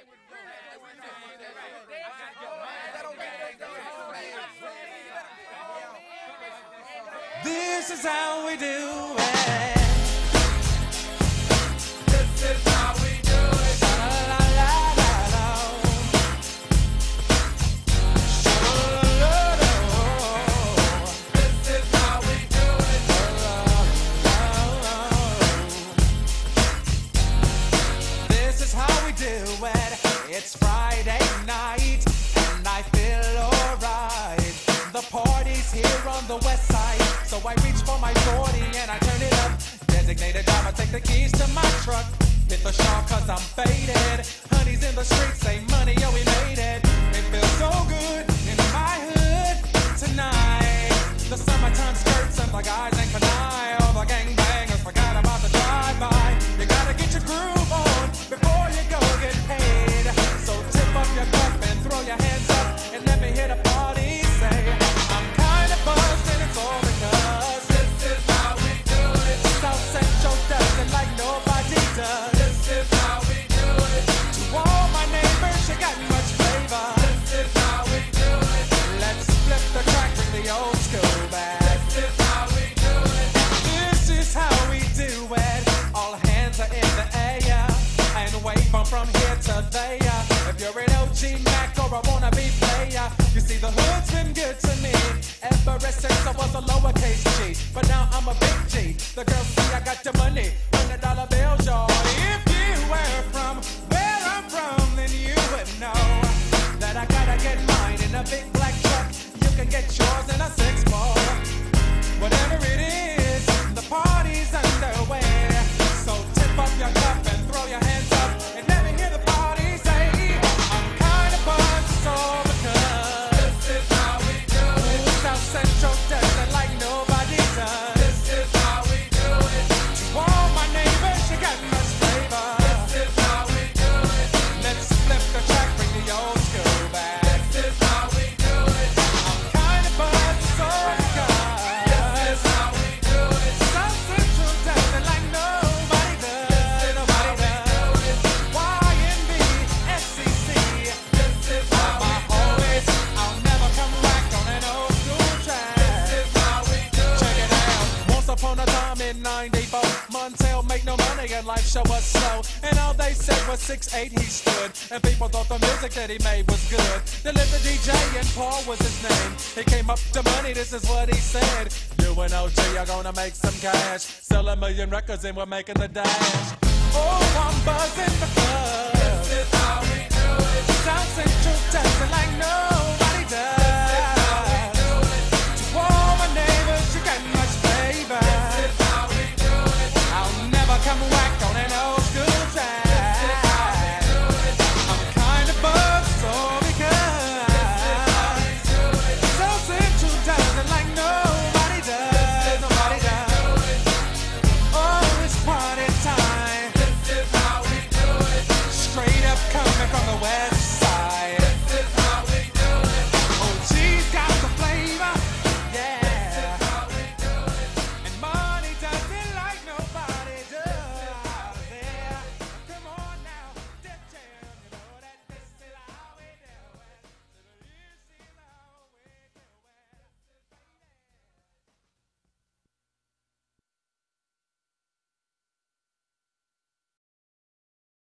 This is how we do it. This is how we do it. La la la la la. This is how we do it. This is how we do it. It's Friday night and I feel alright. The party's here on the west side, so I reach for my 40 and I turn it up. Designated driver, take the keys to my truck. Hit the shop cause I'm faded. Honey's in the streets, say money, yo, we made it. It feels so good in my hood tonight. The summertime skirts and the guys ain't canine. All the gangbangers forgot about the drive-by. You gotta get your groove on before you go get paid. So tip up your cup and throw your hands up and let me hear the party say, I'm kinda buzzed and it's all because This is how we do it. South Central does it like nobody does. This is how we do it. To all my neighbors, you got much flavor. This is how we do it. Let's flip the track, bring the old school back. This is how we do it. This is how we do it. All hands are in the air and wave from here to there. If you're an OG Mac or a wannabe player, you see the hood's been good to me ever since I was a lowercase G. But now I'm a big G. The girls see I got the money, $100 bills, y'all. If you were from where I'm from, then you would know that I gotta get mine in a big black truck. You can get yours in a 6-4. Whatever it is, the party's underway. So tip up your cup and throw your hands up and let me hear the party say, I'm kinda buzzed, it's all because This is how we do it. South Central does it like nobody does. This is how we do it. To all my neighbors, you got much flavor. This is how we do it. Let's flip the track, bring the old school back. This is how we do it. I'm kinda buzzed, it's all because This is how we do it. South Central does it like nobody does. Nobody does. YNB, SCC. This is how we do it. Always, I'll never come back on an old school track. This is how we do it. Check it out. Once upon a time in '94, Montell make no money and life show was slow. And all they said was 6'8" he stood. And people thought the music that he made was good. They lived the DJ and Paul was his name. He came up to money, this is what he said. You and OG are gonna make some cash. Sell 1 million records and we're making the dash. Oh, I'm buzzing because